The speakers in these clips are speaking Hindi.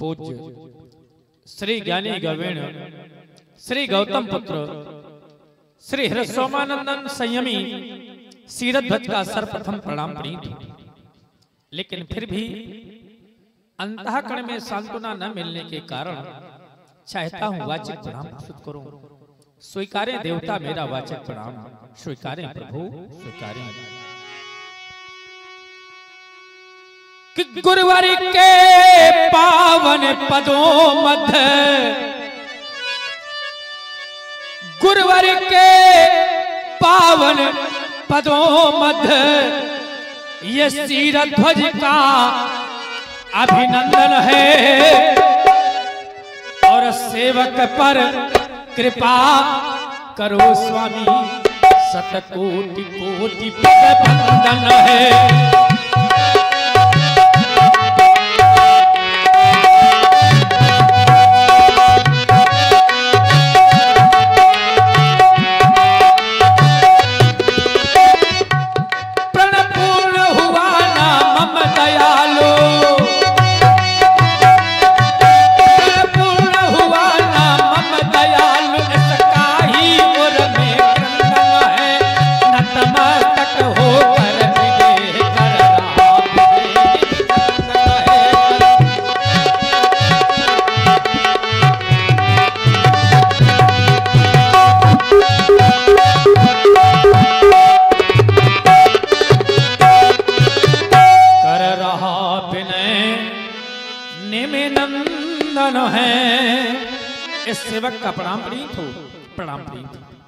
पूज्य श्री ज्ञानी गवेण श्री गौतम पुत्र श्री हृस्वमानंदन संयमी सीरत ध्वज का सर्वप्रथम प्रणाम प्रीत। लेकिन फिर भी अंतःकरण में सांत्वना न मिलने के कारण चाहता हूं वाचिक प्रणाम प्रस्तुत करूं। स्वीकारें देवता मेरा वाचिक प्रणाम, स्वीकारें प्रभु स्वीकारें। कि गुरुवर के पावन पदों मध्य, गुरुवर के पावन पदों मध्य ये सीरत ध्वज का अभिनंदन है और सेवक पर कृपा करो स्वामी, शतकोटि कोटि पद वंदन है। सेवक का प्रणाम प्रीत हो, प्रणाम प्रीत।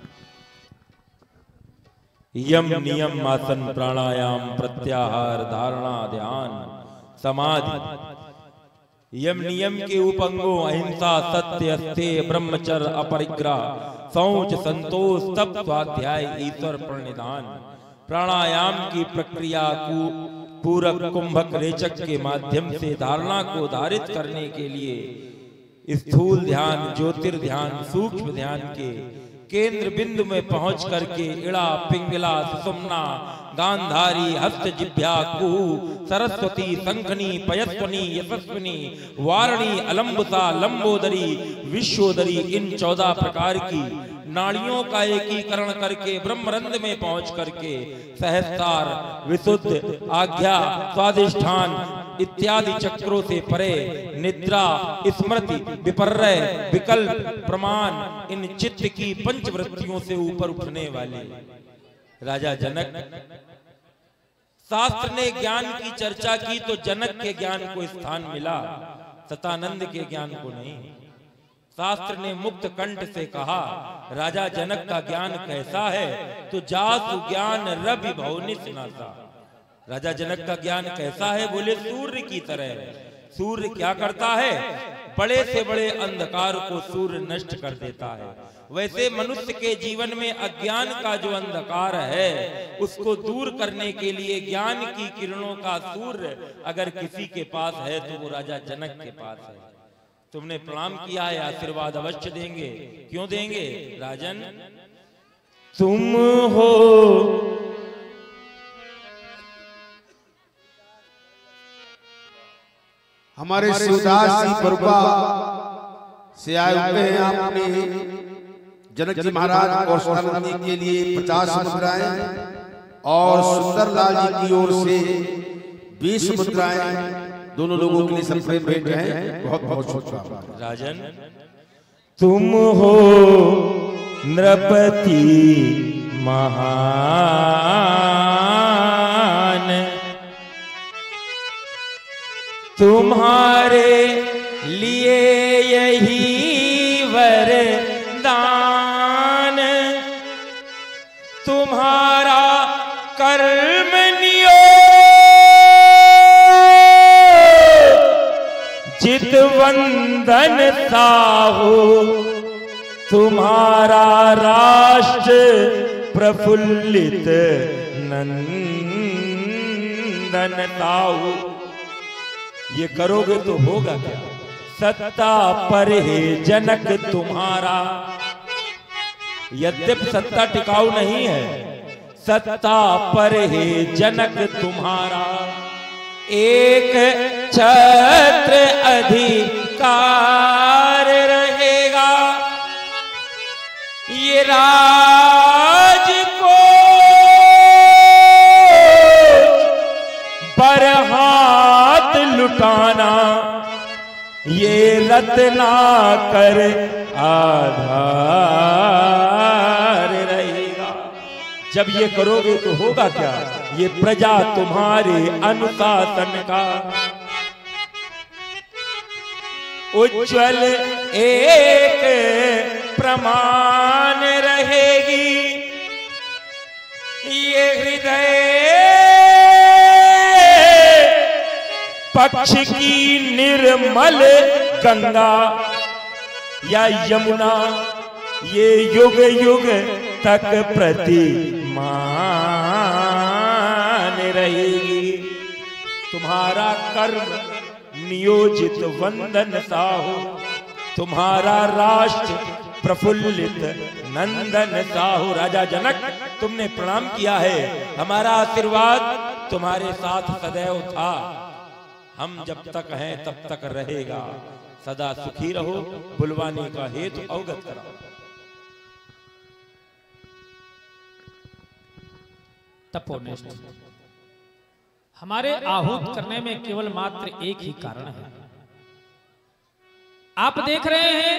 यम नियम आसन प्राणायाम प्रत्याहार धारणा ध्यान समाधि। यम नियम के उपंगों अहिंसा सत्य अस्तेय ब्रह्मचर्य अपरिग्रह शौच संतोष तप स्वाध्याय ईश्वर प्रणिधान। प्राणायाम की प्रक्रिया को पूरक कुंभक रेचक के माध्यम से धारणा को धारित करने के लिए स्थूल ध्यान ज्योतिर्ध्यान सूक्ष्म ध्यान के केंद्र बिंदु में पहुंच करके इड़ा पिंगला सुषुम्ना गांधारी हस्त जिभ्या कुहू सरस्वती शंखनी पयस्वनी यशस्विनी वारणी अलंबुता लंबोदरी विश्वोदरी इन 14 प्रकार की नाड़ियों का एकीकरण करके ब्रह्मरंध्र में पहुंच करके सहस्त्रार विशुद्ध आज्ञा स्वादिष्ठान इत्यादि चक्रों से परे निद्रा स्मृति विपर्य विकल्प प्रमाण इन चित्त की पंचवृत्तियों से ऊपर उठने वाले राजा जनक। शास्त्र ने ज्ञान की चर्चा की तो जनक के ज्ञान को स्थान मिला, सतानंद के ज्ञान को नहीं। शास्त्र ने मुक्त कंठ से कहा राजा जनक का ज्ञान कैसा है, तो जासु ज्ञान रवि भवनिस नासा। राजा जनक का ज्ञान कैसा है, बोले सूर्य की तरह। सूर्य क्या करता है, बड़े से बड़े अंधकार को सूर्य नष्ट कर देता है। वैसे मनुष्य के जीवन में अज्ञान का जो अंधकार है उसको दूर करने के लिए ज्ञान की किरणों का सूर्य अगर किसी के पास है तो वो राजा जनक के पास है। तुमने प्रणाम किया है, आशीर्वाद अवश्य देंगे। क्यों देंगे राजन, तुम हो हमारे शिवदास जी बरुआ से आए हुए हैं। आपने जनक जी महाराज और सतानंद जी के लिए 50 मुद्राएं और सुंदरलाल जी की ओर से 20 मुद्राएं दोनों लोगों के लिए संप्रेम भेंट हैं। बहुत बहुत शुभकामनाएं। राजन तुम हो नृपति महान, तुम्हारे लिए यही वरदान, तुम्हारा कर्म नियोग वंदन साहू, तुम्हारा राष्ट्र प्रफुल्लित नंदन ताऊ। ये करोगे तो होगा क्या, सत्ता पर है जनक तुम्हारा। यद्यपि सत्ता टिकाऊ नहीं है, सत्ता पर है जनक तुम्हारा। एक छत्र अधिकार रत्ना कर आधार रहेगा। जब ये करोगे तो होगा क्या, ये प्रजा तुम्हारे अनुशासन का उज्ज्वल एक प्रमाण रहेगी। ये हृदय पक्ष की निर्मल गंगा या यमुना, ये युग युग तक प्रतिमान रहेगी। तुम्हारा कर्म नियोजित वंदन सा हो, तुम्हारा राष्ट्र प्रफुल्लित नंदन सा हो। राजा जनक, तुमने प्रणाम किया है, हमारा आशीर्वाद तुम्हारे साथ सदैव था, हम जब तक हैं तब तक रहेगा। सदा सुखी रहो, बुलवाने का हेतु अवगत कराओ। तपोनिष्ठ हमारे आहूत करने में केवल मात्र एक ही कारण है। आप देख रहे हैं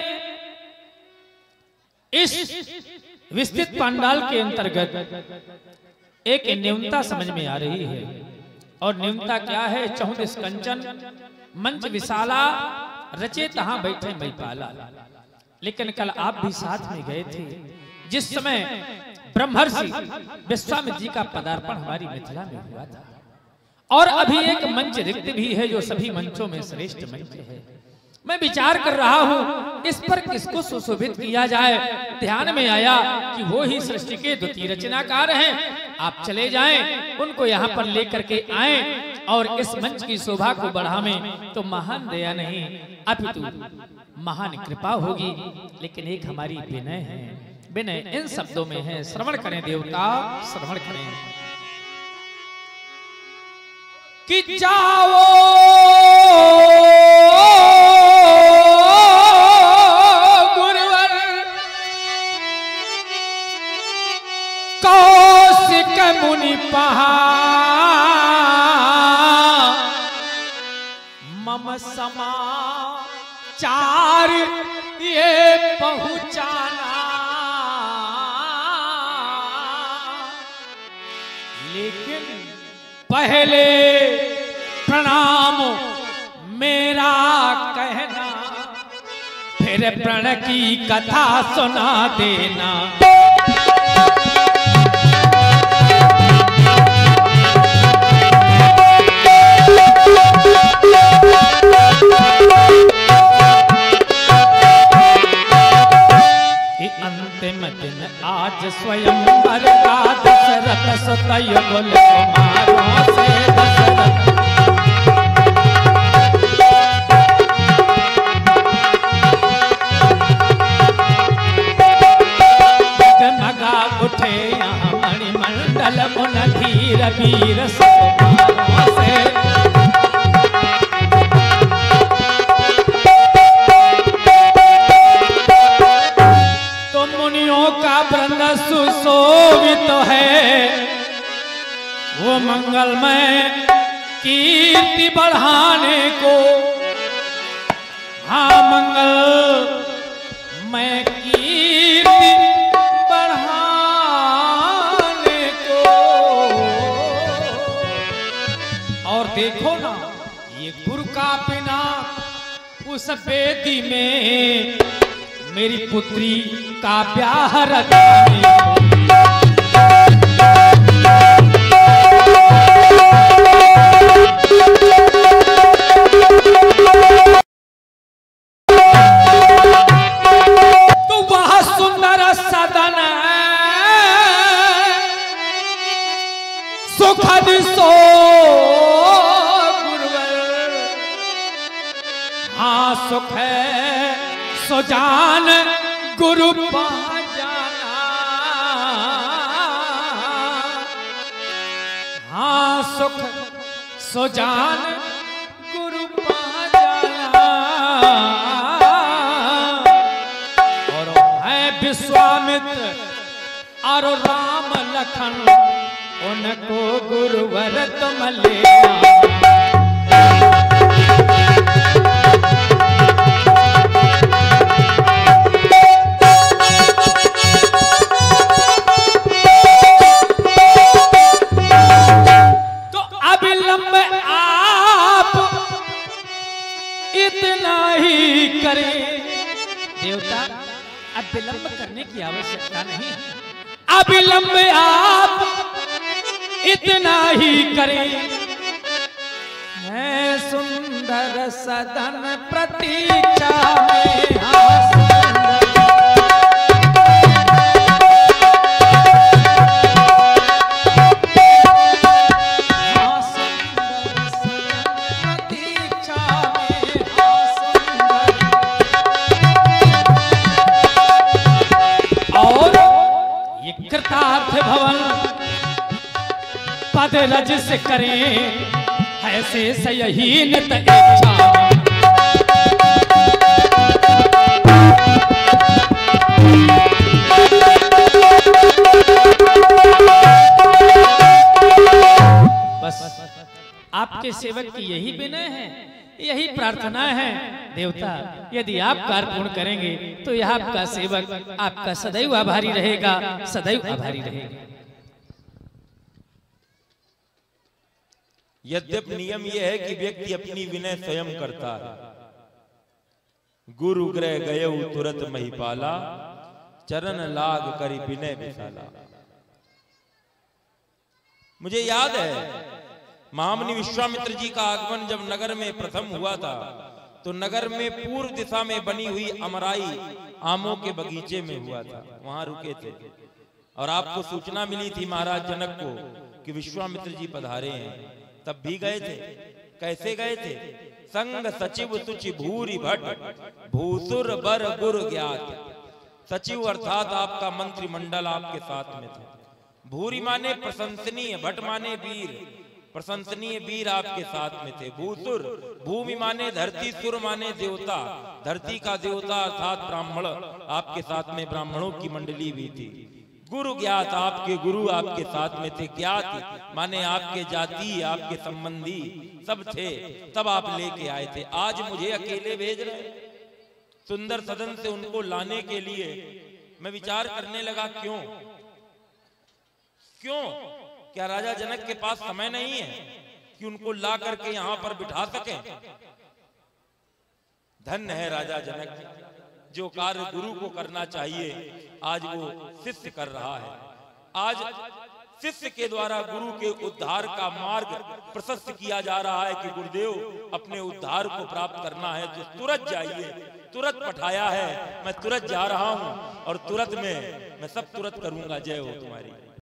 इस विस्तृत पंडाल के अंतर्गत एक न्यूनता समझ में आ रही है, और न्यूनता क्या है? 34 कंचन मंच विशाला रचे तहां बैठे मैपाला। लेकिन कल आप भी साथ में गए थे जिस समय ब्रह्मर्षि विश्वामित्र जी का पदार्पण हमारी मिथिला में हुआ था, और अभी एक मंच रिक्त भी है जो सभी मंचों में श्रेष्ठ मंच है। मैं विचार कर रहा हूं इस पर किसको सुशोभित किया जाए। ध्यान में आया कि वो ही सृष्टि के द्वितीय रचनाकार हैं। आप चले जाएं, उनको यहाँ पर लेकर के आएं और इस मंच की शोभा को बढ़ावें, तो महान दया नहीं अपितु महान कृपा होगी। लेकिन एक हमारी विनय है, विनय इन शब्दों में है। श्रवण करें देवता, श्रवण करें कि जाओ गुरुवर कौशिक मुनि पहा मम समाचार ये पहुंचाना। लेकिन पहले प्रणाम मेरा कहना, फिर प्रण की कथा सुना देना। अंतिम दिन आज स्वयंवर का दशरथ सुत युगल कुमारों से दशरथ। जगमगा उठे यहाँ मणिमंडल मुन धीर वीर सुकुमारों से। का वृंद सुशोभित है, वो मंगलमय कीर्ति बढ़ाने को। हाँ, मंगलमय कीर्ति बढ़ाने को। और देखो ना, ये गुरु का बिना उस वेदी में मेरी पुत्री का ब्याह रचाने तो वह सुंदर सदन सुखद सो गुरुवर। हाँ, सुख है सो जान गुरु पा जाना। हाँ, सुख सो जान गुरु पा जाना। और है विश्वामित्र और राम लखन, उनको गुरुवर तुम लेना। विलंब आप इतना ही करें। देवता अब विलंब करने की आवश्यकता नहीं है, अविलंब आप इतना ही करें। मैं सुंदर सदन प्रतीक्षा में कृतार्थ भवन पद रज से करें, ऐसे सही नित इच्छा। बस आपके सेवक की यही विनय है, यही प्रार्थना है। देवता यदि आप कार्य पूर्ण करेंगे तो यह आपका सेवक आपका सदैव आभारी रहेगा, सदैव आभारी रहेगा। यद्यपि नियम यह है कि व्यक्ति अपनी विनय स्वयं करता है। गुरु ग्रह गयौ तुरत महिपाला, चरण लाग करि विनय विशाला। मुझे याद है महामुनि विश्वामित्र जी का आगमन जब नगर में प्रथम हुआ था, तो नगर में पूर्व दिशा में बनी हुई अमराई आमों के बगीचे में हुआ था, वहां रुके थे। और आपको सूचना मिली थी महाराज जनक को कि विश्वामित्र जी पधारे हैं, तब भी गए थे। कैसे गए थे? संग सचिव सुचि भूरि भट भूसुर बर गुर ज्ञात। सचिव अर्थात आपका मंत्रिमंडल आपके साथ में था। भूरि माने प्रशंसनीय, भट माने वीर, प्रशंसनीय वीर आपके साथ में थे। भूसुर भूमि माने धरती, सुर माने देवता, धरती का देवता अर्थात ब्राह्मण आपके साथ में, ब्राह्मणों की मंडली भी थी। गुरु ज्ञात आपके गुरु आपके साथ में थे। ज्ञात माने आपके जाति, आपके संबंधी सब थे, तब आप लेके आए थे। आज मुझे अकेले भेज रहे सुंदर सदन से उनको लाने के लिए। मैं विचार करने लगा क्यों क्यों क्या राजा जनक के पास समय नहीं है कि उनको ला करके यहां पर बिठा सकें? धन्य है राजा जनक, जो कार्य गुरु को करना चाहिए आज वो शिष्य कर रहा है। आज शिष्य के द्वारा गुरु के उद्धार का मार्ग प्रशस्त किया जा रहा है कि गुरुदेव अपने उद्धार को प्राप्त करना है तो तुरंत जाइए। तुरंत पठाया है, मैं तुरंत जा रहा हूं और तुरंत में मैं सब तुरंत करूंगा। जय हो तुम्हारी।